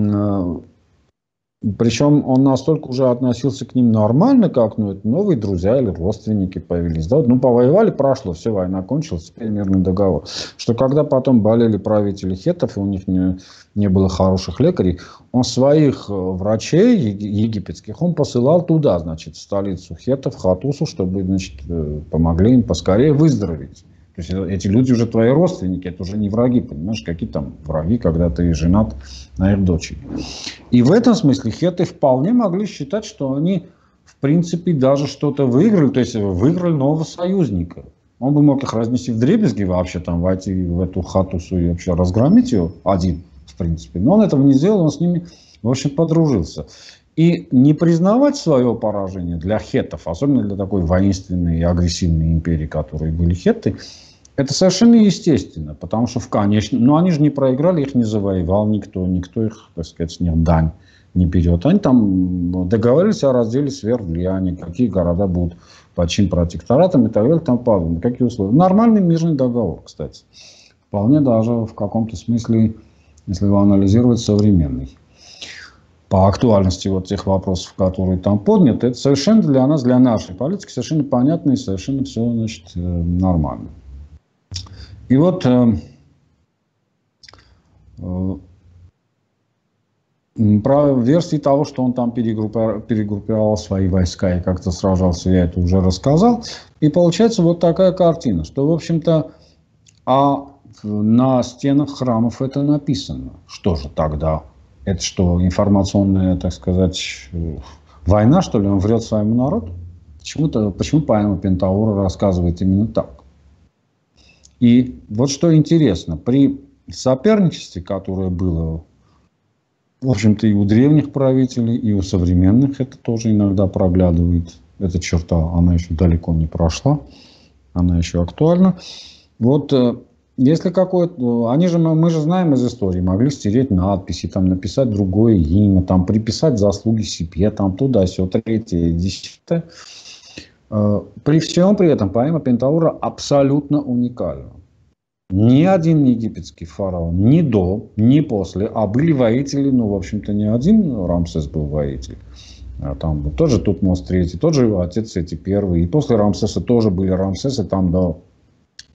причем он настолько уже относился к ним нормально, как это новые друзья или родственники появились. Да? Повоевали, прошло, все, война кончилась, теперь мирный договор. Что когда потом болели правители хеттов, и у них не было хороших лекарей, он своих врачей египетских он посылал туда, значит, в столицу хеттов, Хатусу, чтобы, значит, помогли им поскорее выздороветь. То есть эти люди уже твои родственники, это уже не враги, понимаешь, какие там враги, когда ты женат на их дочери. И в этом смысле хетты вполне могли считать, что они, в принципе, даже что-то выиграли, то есть выиграли нового союзника. Он бы мог их разнести вдребезги вообще, там, войти в эту Хатусу и вообще разгромить ее один, в принципе. Но он этого не сделал, он с ними, в общем, подружился. И не признавать свое поражение для хеттов, особенно для такой воинственной и агрессивной империи, которой были хетты, это совершенно естественно, потому что в конечном... они же не проиграли, их не завоевал никто их, так сказать, с них дань не берет. Они там договорились о разделе сфер влияния, какие города будут под чьим протекторатом и так далее, там подобное. Какие условия. Нормальный мирный договор, кстати. Вполне даже в каком-то смысле, если его анализировать, современный. По актуальности вот тех вопросов, которые там подняты, это совершенно для нас, для нашей политики, совершенно понятно и совершенно все, значит, нормально. И вот про версии того, что он там перегруппировал свои войска и как-то сражался, я это уже рассказал. И получается вот такая картина, что, в общем-то, на стенах храмов это написано. Что же тогда? Это что, информационная, так сказать, война, что ли? Он врет своему народу? Почему поэма Пентаура рассказывает именно так? И вот что интересно, при соперничестве, которое было, в общем-то, и у древних правителей, и у современных, это тоже иногда проглядывает. Эта черта, она еще далеко не прошла, она еще актуальна. Вот если какое-то... мы же знаем из истории, могли стереть надписи, там, написать другое имя, там, приписать заслуги себе, там, туда-сюда, третье, десятое. При всем при этом поэма Пентаура абсолютно уникальна. Ни один египетский фараон, ни до, ни после, а были воители, в общем-то, не один Рамсес был воитель. Там тоже Тутмос III, тот же его отец Сети I, и после Рамсеса тоже были Рамсесы, там до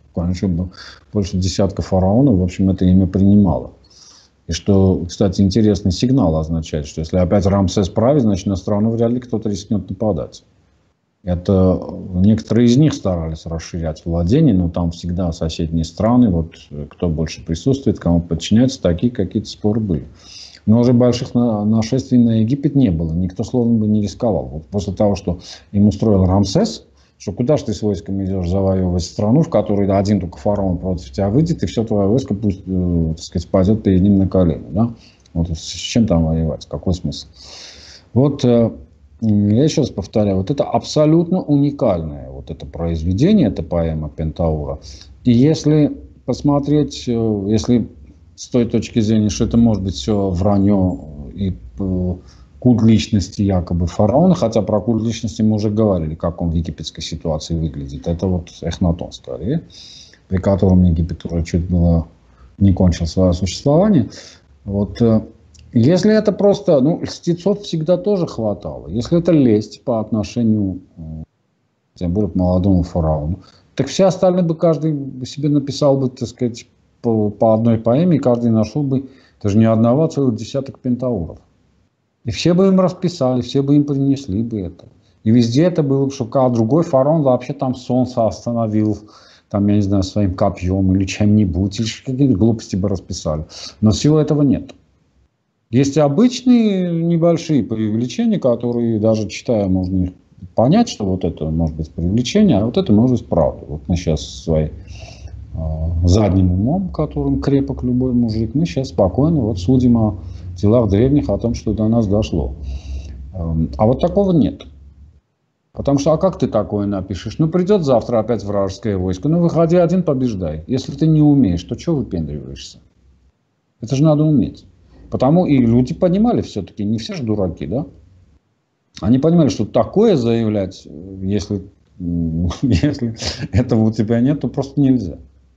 конечно, больше десятка фараонов, в общем, это имя принимало. И что, кстати, интересный сигнал означает, что если опять Рамсес правит, значит, на страну вряд ли кто-то рискнет нападать. Это некоторые из них старались расширять владения, но там всегда соседние страны, вот кто больше присутствует, кому подчиняется, такие какие-то споры были. Но уже больших нашествий на Египет не было, никто словом бы не рисковал. Вот после того, что им устроил Рамсес, что куда ж ты с войском идешь завоевывать страну, в которой один только фараон против тебя выйдет, и все твое войско пусть, так сказать, пойдет перед ним на колени. Да? Вот с чем там воевать, какой смысл? Вот я еще раз повторяю, вот это абсолютно уникальное вот это произведение, это поэма Пентаура. И если посмотреть, если с той точки зрения, что это может быть все вранье и культ личности якобы фараона, хотя про культ личности мы уже говорили, как он в египетской ситуации выглядит. Это вот Эхнатон скорее, при котором Египет уже чуть было не кончил свое существование. Вот, если это просто, ну, льстецов всегда тоже хватало. Если это лесть по отношению, тем более к молодому фараону, так все остальные бы, каждый себе написал бы, так сказать, по одной поэме, и каждый нашел бы даже не одного, а целых десяток пентауров. И все бы им расписали, все бы им принесли бы это. И везде это было, что другой фараон вообще там солнце остановил, там, я не знаю, своим копьем или чем-нибудь, или какие-то глупости бы расписали. Но всего этого нет. Есть обычные небольшие преувеличения, которые даже читая можно их понять, что вот это может быть преувеличение, а вот это может быть правда. Вот мы сейчас своим задним умом, которым крепок любой мужик, мы сейчас спокойно вот судим о делах древних, о том, что до нас дошло. А вот такого нет. Потому что, а как ты такое напишешь? Ну, придет завтра опять вражеское войско, ну, выходи один, побеждай. Если ты не умеешь, то чего выпендриваешься? Это же надо уметь. Потому и люди понимали все-таки, не все же дураки, да? Они понимали, что такое заявлять, если этого у тебя нет, то просто нельзя.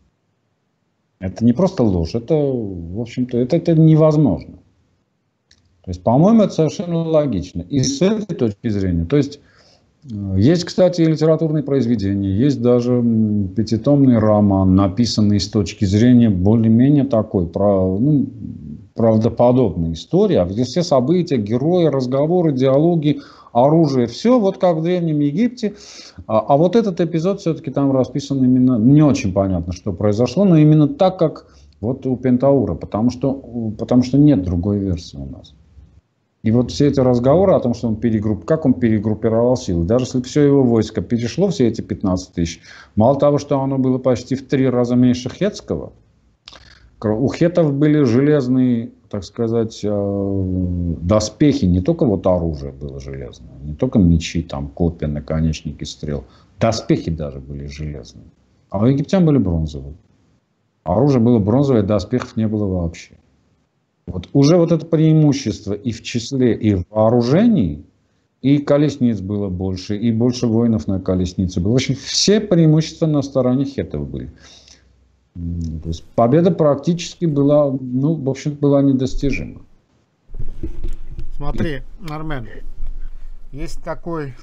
Это не просто ложь, это, в общем-то, это невозможно. То есть, по-моему, это совершенно логично. И с этой точки зрения, то есть, есть, кстати, литературные произведения, есть даже пятитомный роман, написанный с точки зрения более-менее такой, правдоподобной истории, а где все события, герои, разговоры, диалоги, оружие, все вот как в Древнем Египте. А вот этот эпизод все-таки там расписан именно, не очень понятно, что произошло, но именно так, как вот у Пентаура, потому что нет другой версии у нас. И вот все эти разговоры о том, что как он перегруппировал силы, даже если все его войско перешло, все эти 15 тысяч, мало того, что оно было почти в 3 раза меньше хетского, у хетов были железные, так сказать, доспехи, не только вот оружие было железное, не только мечи, там, копья, наконечники, стрел, доспехи даже были железные, а у египтян были бронзовые. Оружие было бронзовое, доспехов не было вообще. Вот уже вот это преимущество и в числе, и в вооружении, и колесниц было больше, и больше воинов на колеснице было. В общем, все преимущества на стороне хетов были. То есть победа практически была, ну, в общем, была недостижима. Смотри, Армен, есть такой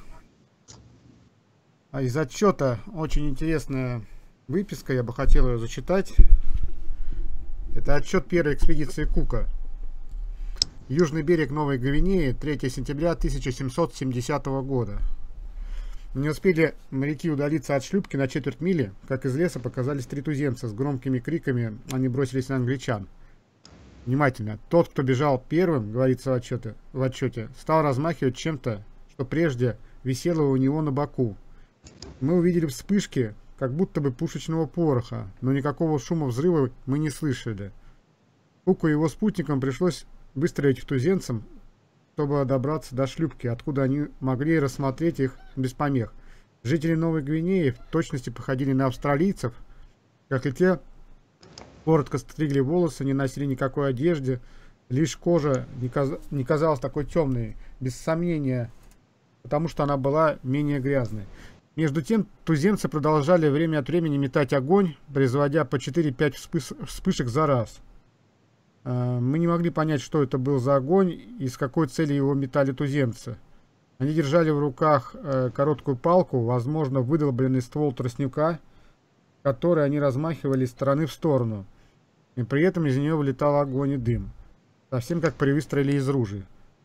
из отчета очень интересная выписка, я бы хотел ее зачитать. Это отчет первой экспедиции Кука. Южный берег Новой Гвинеи, 3 сентября 1770 года. Не успели моряки удалиться от шлюпки на четверть мили, как из леса показались 3 туземца с громкими криками, они бросились на англичан. Внимательно. Тот, кто бежал первым, говорится в отчете, стал размахивать чем-то, что прежде висело у него на боку. Мы увидели вспышки, как будто бы пушечного пороха, но никакого шума взрыва мы не слышали. Куку и его спутникам пришлось быстро идти к туземцам, чтобы добраться до шлюпки, откуда они могли рассмотреть их без помех. Жители Новой Гвинеи в точности походили на австралийцев, как и те, коротко стригли волосы, не носили никакой одежды, лишь кожа не казалась такой темной, без сомнения, потому что она была менее грязной. Между тем, туземцы продолжали время от времени метать огонь, производя по 4-5 вспышек за раз. Мы не могли понять, что это был за огонь и с какой целью его метали туземцы. Они держали в руках короткую палку, возможно, выдолбленный ствол тростника, которой они размахивали из стороны в сторону, и при этом из нее вылетал огонь и дым, совсем как при выстреле из ружей,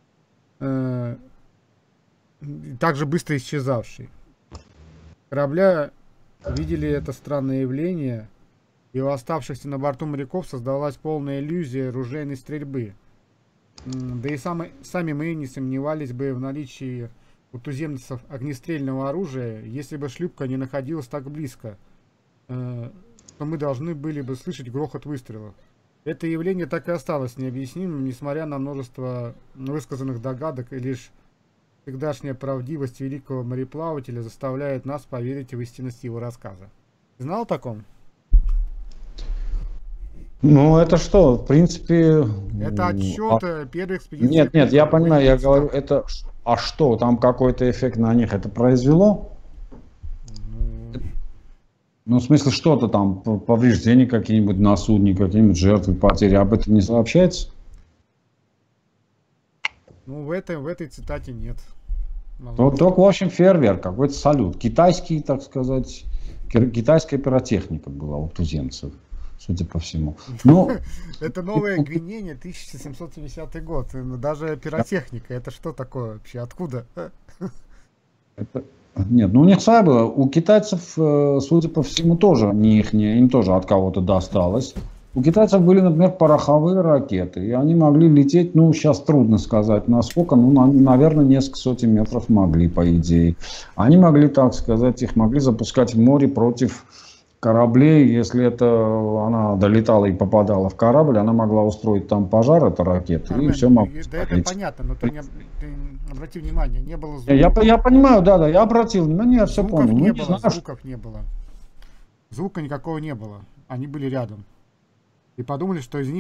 также быстро исчезавший. Корабля видели это странное явление, и у оставшихся на борту моряков создавалась полная иллюзия ружейной стрельбы. Да и сами мы не сомневались бы в наличии у туземцев огнестрельного оружия, если бы шлюпка не находилась так близко, то мы должны были бы слышать грохот выстрелов. Это явление так и осталось необъяснимым, несмотря на множество высказанных догадок, и лишь всегдашняя правдивость великого мореплавателя заставляет нас поверить в истинность его рассказа. Знал о таком? Ну, это что, в принципе... Это отчет первой экспедиции. Нет, я понимаю, я говорю, это... А что, там какой-то эффект на них это произвело? Ну, в смысле, что-то там, повреждения какие-нибудь на судне, какие-нибудь жертвы, потери, об этом не сообщается? Ну, в этой цитате нет. Только, в общем, фейерверк, какой-то салют. Китайский, так сказать, китайская пиротехника была у туземцев, судя по всему. Но... Это Новая Гвинея, 1770 год. Даже пиротехника, это что такое вообще? Откуда? Нет, ну у них своя была. У китайцев, судя по всему, тоже им тоже от кого-то досталось. У китайцев были, например, пороховые ракеты, и они могли лететь, ну, сейчас трудно сказать, насколько, ну, наверное, несколько сотен метров могли, по идее. Они могли, так сказать, их могли запускать в море против кораблей. Если она долетала и попадала в корабль, она могла устроить там пожар, эта ракета, и все могло. Да, это понятно, но ты обрати внимание, не было звуков. Я понимаю, да, я обратил внимание, я все понял. Звуков не было. Звука никакого не было. Они были рядом. И подумали, что в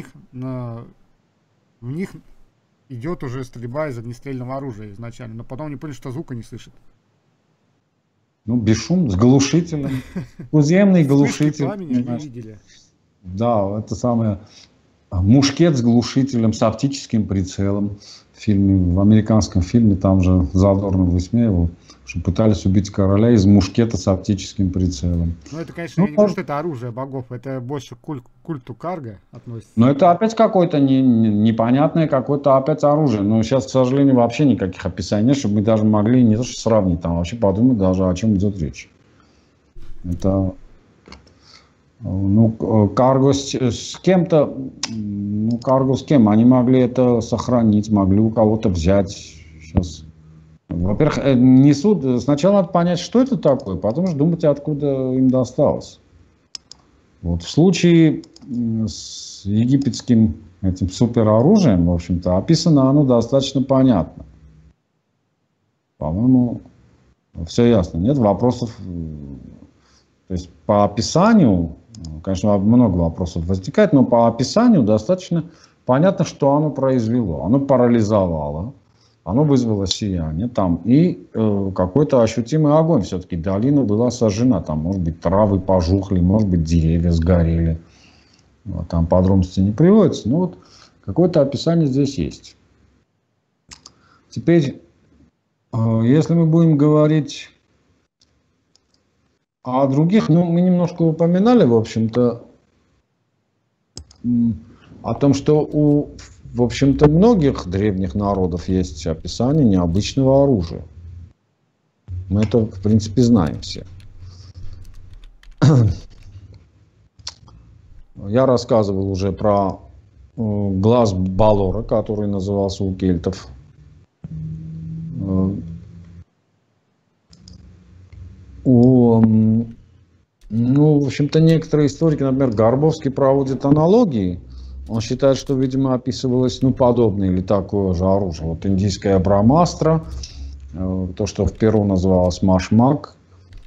них идет уже стрельба из огнестрельного оружия изначально. Но потом они поняли, что звука не слышат. Ну, бесшум, с глушителем. Туземный глушитель. Пламени они видели. Да, это самое. Мушкет с глушителем, с оптическим прицелом. В американском фильме там же задорно высмеивал, что пытались убить короля из мушкета с оптическим прицелом. Ну, это, конечно, я не говорю, что это оружие богов, это больше к культу Карга относится. Но это опять какое-то непонятное какое-то опять оружие. Но сейчас, к сожалению, вообще никаких описаний нет, чтобы мы даже могли не то что сравнить, там вообще подумать даже, о чем идет речь. Это... Ну, Карго с кем-то, ну, Карго с кем? Они могли это сохранить, могли у кого-то взять. Сейчас. Во-первых, несут, сначала надо понять, что это такое, потом же думать, откуда им досталось. Вот. В случае с египетским этим супероружием, в общем-то, описано оно достаточно понятно. По-моему, все ясно. Нет вопросов. То есть по описанию, конечно, много вопросов возникает, но по описанию достаточно понятно, что оно произвело. Оно парализовало, оно вызвало сияние там, и какой-то ощутимый огонь. Все-таки долина была сожжена, там, может быть, травы пожухли, может быть, деревья сгорели. Вот, там подробности не приводятся, но вот какое-то описание здесь есть. Теперь, если мы будем говорить о других, ну, мы немножко упоминали, в общем-то, о том, что в общем-то, многих древних народов есть описание необычного оружия. Мы это, в принципе, знаем все. Я рассказывал уже про глаз Балора, который назывался у кельтов. Ну, в общем-то, некоторые историки, например, Горбовский, проводят аналогии. Он считает, что, видимо, описывалось, ну, подобное или такое же оружие. Вот индийская брамастра, то, что в Перу называлось машмак.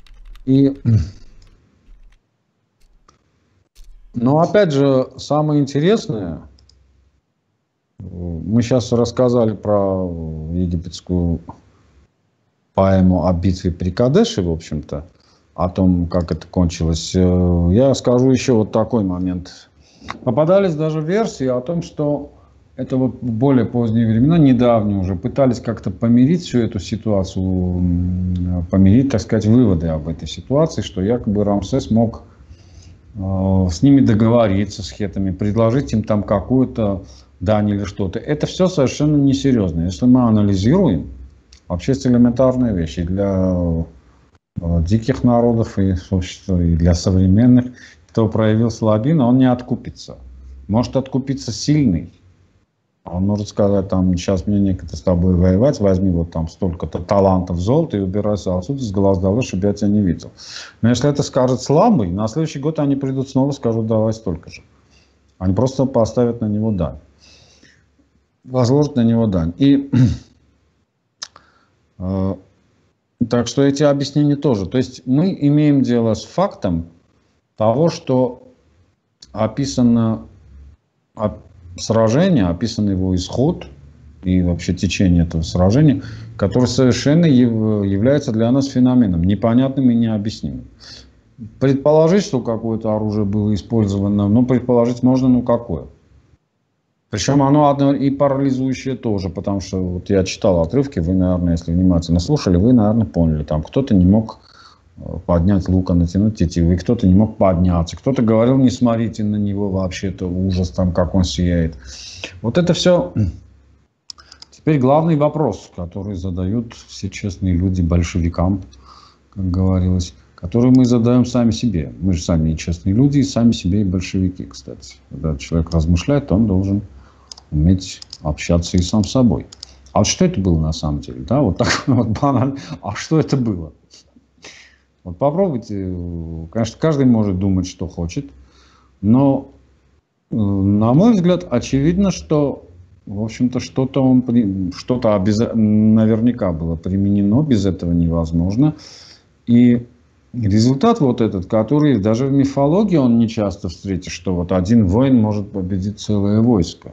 Но, опять же, самое интересное, мы сейчас рассказали про египетскую поэму о битве при Кадеше, в общем-то, о том, как это кончилось. Я скажу еще вот такой момент. Попадались даже версии о том, что это вот в более поздние времена, недавние уже, пытались как-то помирить всю эту ситуацию, помирить, так сказать, выводы об этой ситуации, что якобы Рамсес мог с ними договориться, с хетами, предложить им там какую-то дань или что-то. Это все совершенно несерьезно. Если мы анализируем, вообще это элементарные вещи для диких народов и, собственно, и для современных, кто проявил слабину, он не откупится. Может откупиться сильный. Он может сказать, там, сейчас мне некогда с тобой воевать, возьми вот там столько-то талантов золота и убирайся отсюда с глаз долой, чтобы я тебя не видел. Но если это скажет слабый, на следующий год они придут снова и скажут, давай столько же. Они просто поставят на него дань. Возложат на него дань. И так что эти объяснения тоже. То есть мы имеем дело с фактом того, что описано сражение, описан его исход и вообще течение этого сражения, которое совершенно является для нас феноменом, непонятным и необъяснимым. Предположить, что какое-то оружие было использовано, ну, предположить можно, ну, какое. Причем оно одно и парализующее тоже, потому что вот я читал отрывки, вы, наверное, если внимательно слушали, вы, наверное, поняли, там кто-то не мог поднять лука, натянуть тетивы, кто-то не мог подняться, кто-то говорил, не смотрите на него, вообще-то ужас, там, как он сияет. Вот это все. Теперь главный вопрос, который задают все честные люди большевикам, как говорилось, который мы задаем сами себе. Мы же сами и честные люди, и сами себе и большевики, кстати. Когда человек размышляет, он должен уметь общаться и сам с собой. А вот что это было на самом деле? Да, вот так вот банально. А что это было? Вот попробуйте, конечно, каждый может думать, что хочет, но, на мой взгляд, очевидно, что, в общем-то, что-то наверняка было применено, без этого невозможно. И результат вот этот, который даже в мифологии он не часто встретишь, что вот один воин может победить целое войско.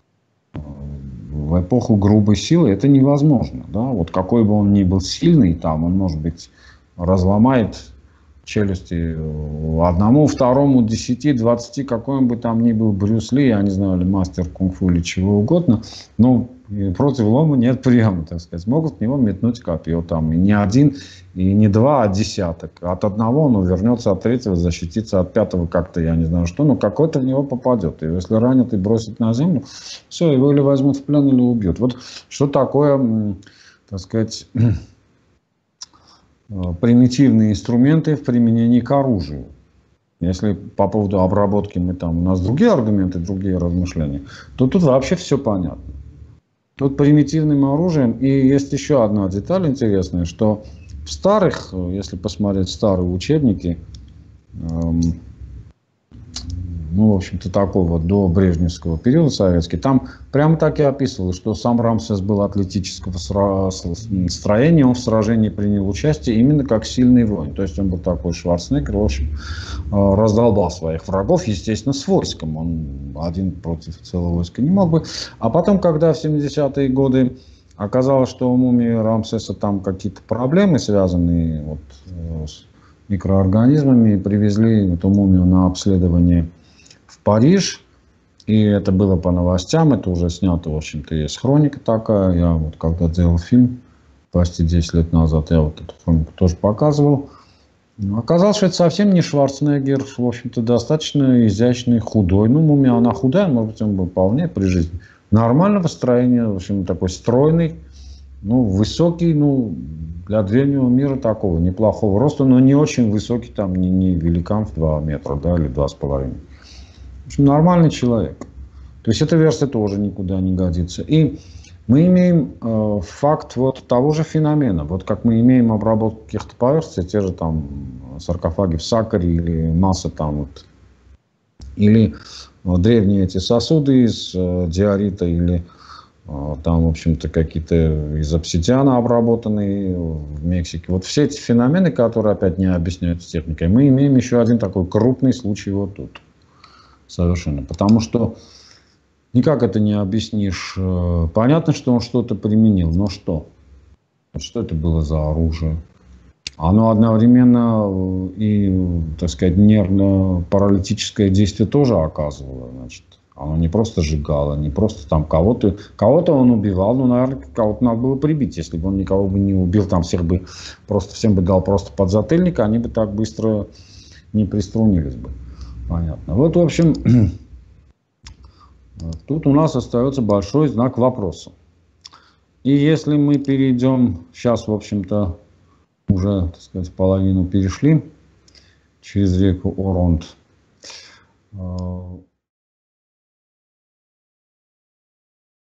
В эпоху грубой силы это невозможно. Да? Вот какой бы он ни был сильный, там он может быть разломает челюсти одному, второму, 10, 20, какой бы там ни был Брюс Ли, я не знаю, или мастер кунг-фу, или чего угодно, но против лома нет приема, так сказать. Могут в него метнуть копье, там, и не один, и не два, а десяток. От одного он увернется, от третьего защитится, от пятого как-то, я не знаю что, но какой-то в него попадет. И если ранят и бросят на землю, все, его или возьмут в плен, или убьют. Вот что такое, так сказать, примитивные инструменты в применении к оружию. Если по поводу обработки у нас другие аргументы, другие размышления, то тут вообще все понятно. Тут примитивным оружием. И есть еще одна деталь интересная, что в старых, если посмотреть старые учебники, ну, в общем-то, такого до брежневского периода советский, там прямо так и описывалось, что сам Рамсес был атлетического строения, он в сражении принял участие именно как сильный воин. То есть он был такой Шварценеггер, в общем, раздолбал своих врагов, естественно, с войском. Он один против целого войска не мог бы. А потом, когда в 70-е годы оказалось, что у мумии Рамсеса там какие-то проблемы, связанные вот с микроорганизмами, привезли эту мумию на обследование в Париж, и это было по новостям, это уже снято, в общем-то, есть хроника такая. Я вот когда делал фильм, почти 10 лет назад, я вот эту хронику тоже показывал. Оказалось, что это совсем не Шварценеггер, в общем-то, достаточно изящный, худой. Ну, мумия, она худая, может быть, он был вполне при жизни. Нормального строения, в общем, такой стройный, ну, высокий, ну, для древнего мира такого, неплохого роста, но не очень высокий, там, не великан в 2 метра, да, или 2,5. В общем, нормальный человек. То есть эта версия тоже никуда не годится. И мы имеем факт вот того же феномена. Вот как мы имеем обработку каких-то поверхностей, те же там саркофаги в Сакаре или масса там вот, или древние эти сосуды из диорита или там, в общем-то, какие-то из обсидиана обработанные в Мексике. Вот все эти феномены, которые опять не объясняются техникой, мы имеем еще один такой крупный случай вот тут. Совершенно. Потому что никак это не объяснишь. Понятно, что он что-то применил, но что? Что это было за оружие? Оно одновременно и, так сказать, нервно-паралитическое действие тоже оказывало. Значит, оно не просто сжигало, не просто там кого-то он убивал, но, наверное, кого-то надо было прибить. Если бы он никого бы не убил, там всем бы дал просто подзатыльник, они бы так быстро не приструнились бы. Понятно. Вот, в общем, тут у нас остается большой знак вопроса. И если мы перейдем, сейчас, в общем-то, уже, так сказать, половину перешли через реку Оронд,